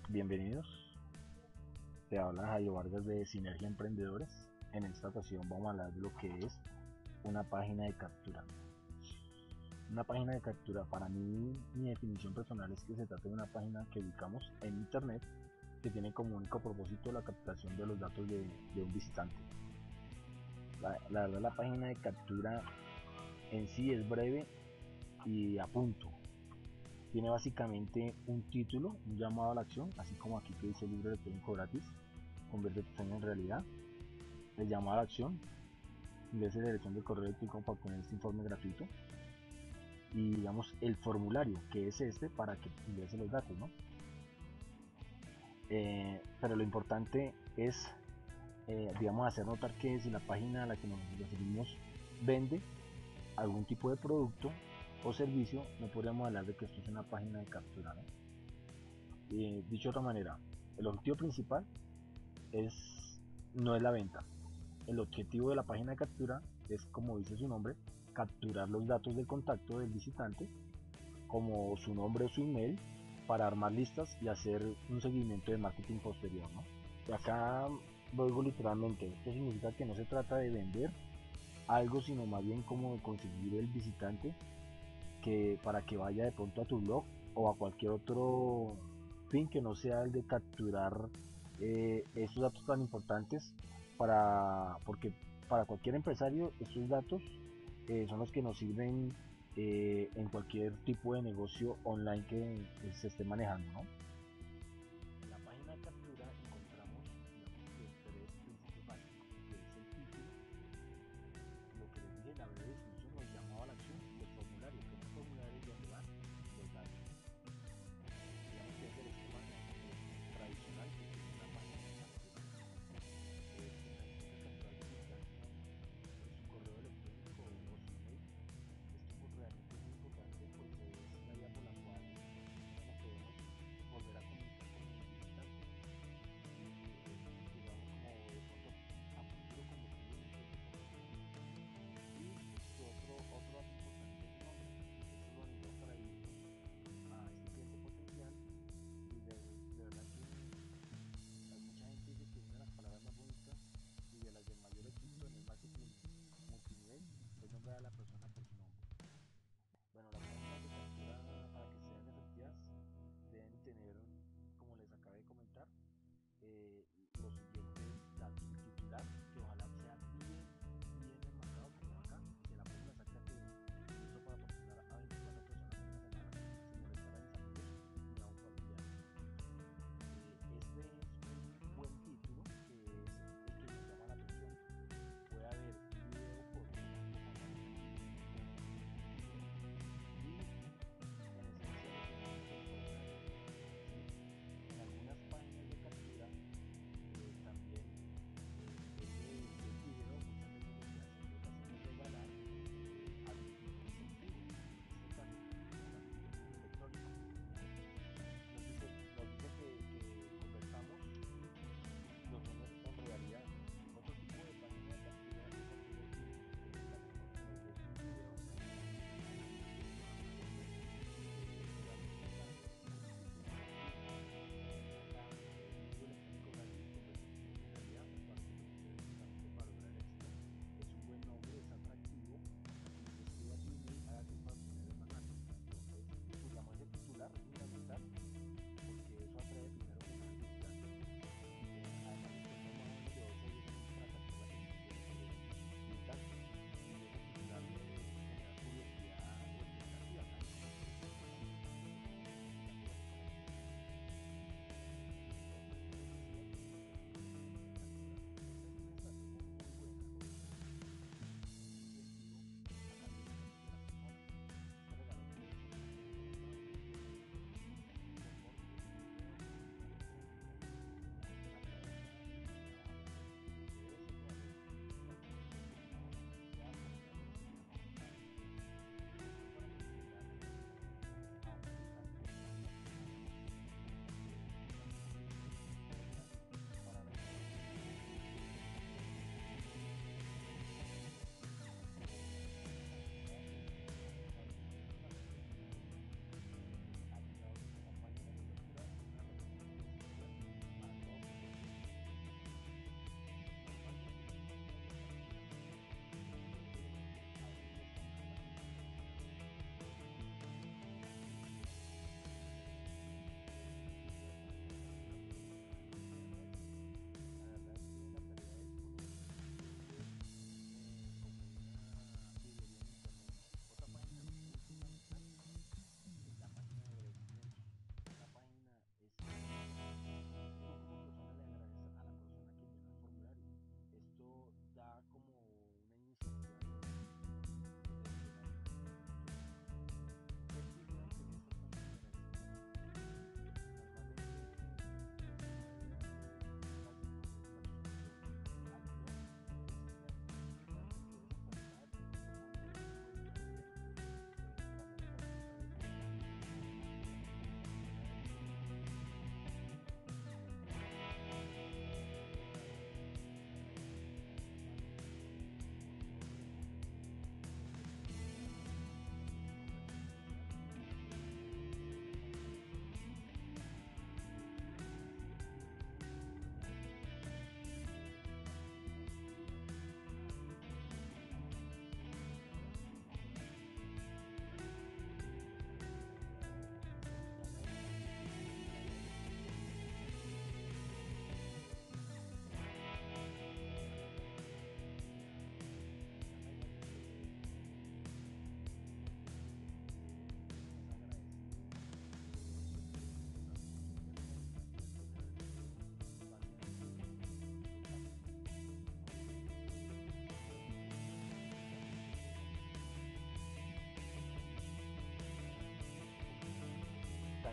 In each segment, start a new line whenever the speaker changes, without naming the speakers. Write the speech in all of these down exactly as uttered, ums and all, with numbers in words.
Bienvenidos, te habla Jairo Vargas de Sinergia Emprendedores. En esta ocasión vamos a hablar de lo que es una página de captura. Una página de captura, para mí, mi definición personal es que se trata de una página que ubicamos en internet que tiene como único propósito la captación de los datos de, de un visitante. La, la verdad, la página de captura en sí es breve y a punto. Tiene básicamente un título, un llamado a la acción, así como aquí que dice libro electrónico gratis, convierte tu sueño en realidad. El llamado a la acción, ingrese la dirección de correo electrónico para obtener este informe gratuito. Y digamos el formulario, que es este, para que ingrese los datos, ¿no? Eh, pero lo importante es, eh, digamos, hacer notar que si la página a la que nos referimos vende algún tipo de producto o servicio, no podríamos hablar de que esto es una página de captura, ¿no? Eh, dicho de otra manera, el objetivo principal es, no es la venta. El objetivo de la página de captura es, como dice su nombre, capturar los datos de contacto del visitante, como su nombre o su email, para armar listas y hacer un seguimiento de marketing posterior, ¿no? Y acá lo digo literalmente, esto significa que no se trata de vender algo, sino más bien como de conseguir el visitante que para que vaya de pronto a tu blog o a cualquier otro fin que no sea el de capturar eh, estos datos tan importantes, para porque para cualquier empresario estos datos eh, son los que nos sirven eh, en cualquier tipo de negocio online que, que se esté manejando, ¿no? En la página de captura encontramos, digamos, que tres principios básicos, que es el título, lo que les dije, la breve descripción o el llamado a la acción, y el formulario, que es un formulario donde van los datos. Digamos que es el esquema eh, tradicional que tiene una página de captura. Eh, se necesita capturar el visitante, pues, su correo electrónico o su email. Esto pues, realmente es muy importante porque es la vía por la cual, digamos, podemos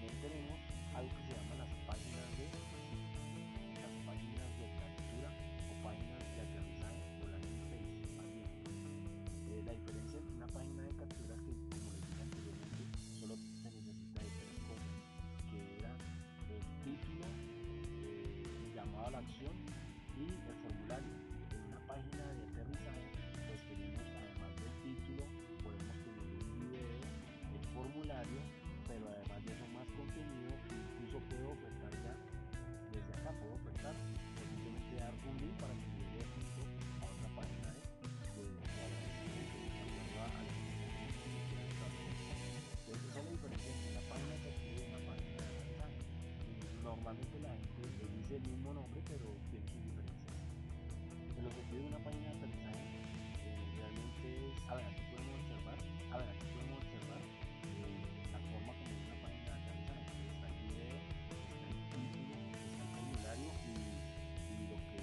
también tenemos algo que se llama las páginas de las páginas de captura o páginas de aterrizaje o landing page más bien. Eh, la diferencia entre una página de captura es que, como les dije anteriormente, solo se necesita de tres cosas, que era el título, eh, el llamado a la acción y el formulario. En una página de aterrizaje pues tenemos, además del título, podemos tener un video, el formulario, pero además de eso más contenido. Incluso puedo ofertar ya desde acá, puedo ofertar o simplemente dar un link para que llegue a otra página de, de, de agradecimiento de acuerdo al que quieran estar. Entonces esa es la diferencia entre una página de captura y una página de aterrizaje. Normalmente la gente le dice el mismo nombre, pero tiene sus diferencias. El objetivo de una página de aterrizaje eh, realmente es, a ver, aquí podemos observar, a ver, aquí podemos observar eh, la forma como es una página de aterrizaje. Está el video, está el título, está el formulario y, y lo que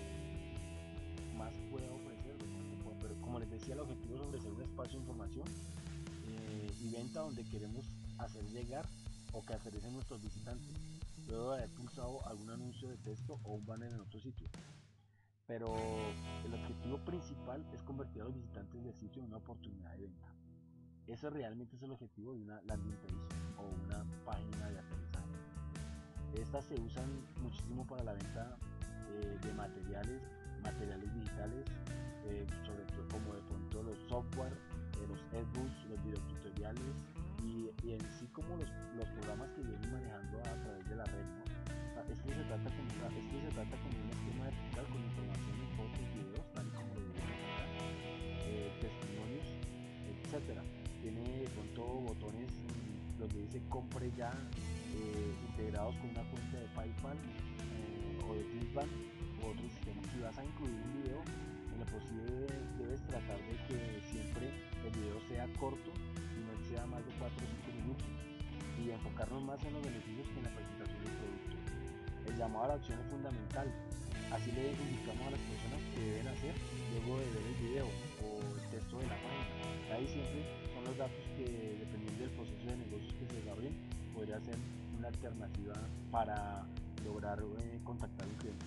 más pueda ofrecer. Pero como les decía, el objetivo es ofrecer un espacio de información eh, y venta donde queremos hacer llegar o que aterricen nuestros visitantes, luego de haber pulsado algún anuncio de texto o un banner en otro sitio. Pero el objetivo principal es convertir a los visitantes del sitio en una oportunidad de venta. Ese realmente es el objetivo de una landing page o una página de aterrizaje. Estas se usan muchísimo para la venta eh, de materiales, materiales digitales, eh, sobre todo como de pronto los software, eh, los ebooks, los videotutoriales y, y en sí como los, los programas que vienen manejando a través de la red, ¿no? Esto se trata con, esto se trata con un esquema vertical con información en fotos, videos, tal y como lo vemos acá, eh, testimonios, etcétera. Tiene de pronto botones mmm, donde dice compre ya, eh, integrados con una cuenta de PayPal eh, o de Clickbank o otro sistema. Si vas a incluir un video, en lo posible debes tratar de que siempre el video sea corto y no sea más de cuatro o cinco minutos y enfocarnos más en los beneficios que en la presentación del producto. El llamado a la acción es fundamental, así le indicamos a las personas que deben hacer luego de ver el video o el texto de la página. Ahí siempre son los datos que, dependiendo del proceso de negocios que se desarrollen, podría ser una alternativa para lograr eh, contactar un cliente.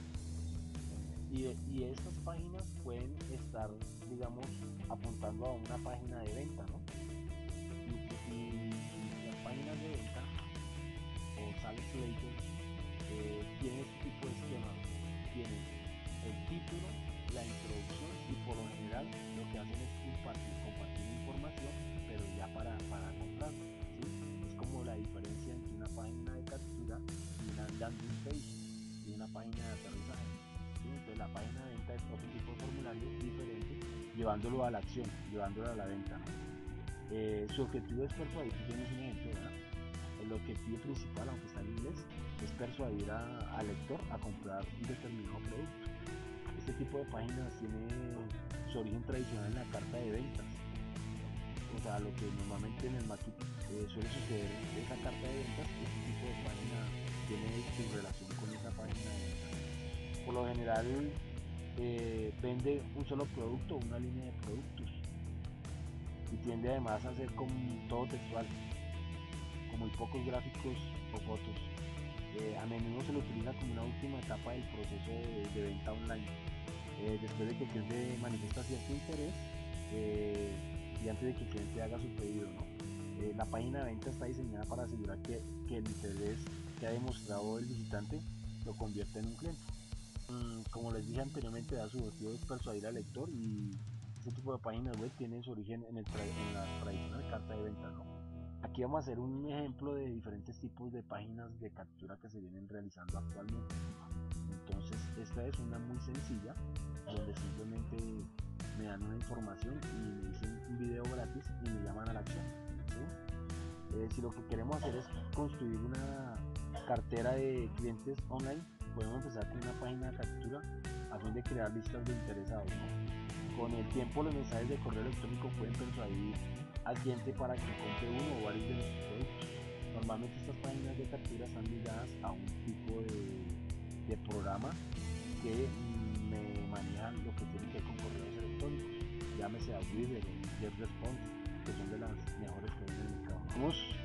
Y, y estas páginas pueden estar, digamos, apuntando a una página de venta, ¿no? Y, y, y las páginas de venta o sales later Eh, tiene este tipo de esquema, tiene el título, la introducción y por lo general lo que hacen es compartir, compartir información, pero ya para, para comprar, ¿sí? Es como la diferencia entre una página de captura y una landing page y una página de aterrizaje, ¿sí? Entonces la página de venta es otro tipo de formulario diferente, llevándolo a la acción, llevándolo a la venta, ¿no? Eh, su objetivo es persuadir, tú tienes un ejemplo, ¿verdad? El objetivo principal, aunque está en inglés, es persuadir al lector a comprar un determinado producto. Este tipo de páginas tiene su origen tradicional en la carta de ventas, o sea, lo que normalmente en el marketing eh, suele suceder en esa carta de ventas. Este tipo de página tiene su relación con esa página de ventas. Por lo general eh, vende un solo producto o una línea de productos y tiende además a ser como todo textual, con muy pocos gráficos o fotos. Eh, a menudo se lo utiliza como una última etapa del proceso de, de venta online. Eh, después de que el cliente manifiesta cierto interés eh, y antes de que el cliente haga su pedido, ¿no? Eh, la página de venta está diseñada para asegurar que, que el interés que ha demostrado el visitante lo convierta en un cliente. Mm, como les dije anteriormente, da su objetivo es persuadir al lector y este tipo de páginas web tiene su origen en, el tra en la tradicional carta de venta, ¿no? Aquí vamos a hacer un ejemplo de diferentes tipos de páginas de captura que se vienen realizando actualmente. Entonces esta es una muy sencilla, donde simplemente me dan una información y me dicen un video gratis y me llaman a la acción, ¿sí? Eh, si lo que queremos hacer es construir una cartera de clientes online, podemos empezar con una página de captura a fin de crear listas de interesados, ¿no? Con el tiempo los mensajes de correo electrónico pueden persuadir al cliente para que compre uno o varios de nuestros productos. Normalmente estas páginas de captura están ligadas a un tipo de, de programa que me manejan lo que tiene que ver con correos electrónicos, llámese a Weaver o GetResponse, que son de las mejores que hay en el mercado. Vamos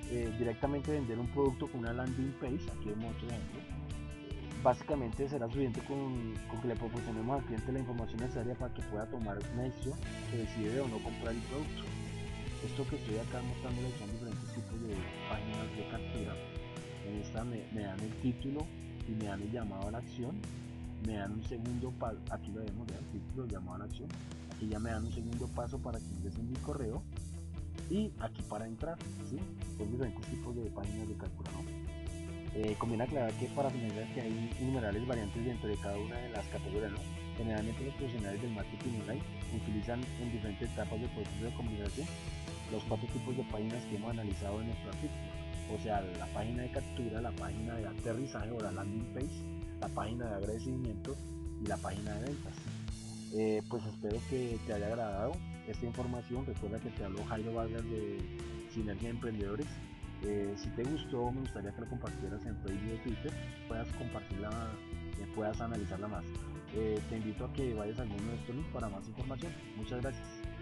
eh, directamente vender un producto con una landing page. Aquí vemos otro ejemplo. Básicamente será suficiente con, con que le proporcionemos al cliente la información necesaria para que pueda tomar una decisión que decide o no comprar el producto. Esto que estoy acá mostrándoles son diferentes tipos de páginas de captura. En esta me, me dan el título y me dan el llamado a la acción, me dan un segundo paso, aquí lo vemos, el título, el llamado a la acción, aquí ya me dan un segundo paso para que ingresen mi correo y aquí para entrar, ¿sí? Son diferentes tipos de páginas de captura, ¿no? Eh, conviene aclarar que para finalizar que hay innumerables variantes dentro de cada una de las categorías, ¿no? Generalmente los profesionales del marketing online utilizan en diferentes etapas del proceso de comunicación los cuatro tipos de páginas que hemos analizado en nuestro artículo, o sea, la página de captura, la página de aterrizaje o la landing page, la página de agradecimiento y la página de ventas. Eh, pues espero que te haya agradado esta información. Recuerda que te habló Jairo Vargas de Sinergia de Emprendedores. Eh, si te gustó, me gustaría que lo compartieras en Facebook o Twitter, puedas compartirla, eh, puedas analizarla más. Eh, te invito a que vayas a alguno de estos links para más información. Muchas gracias.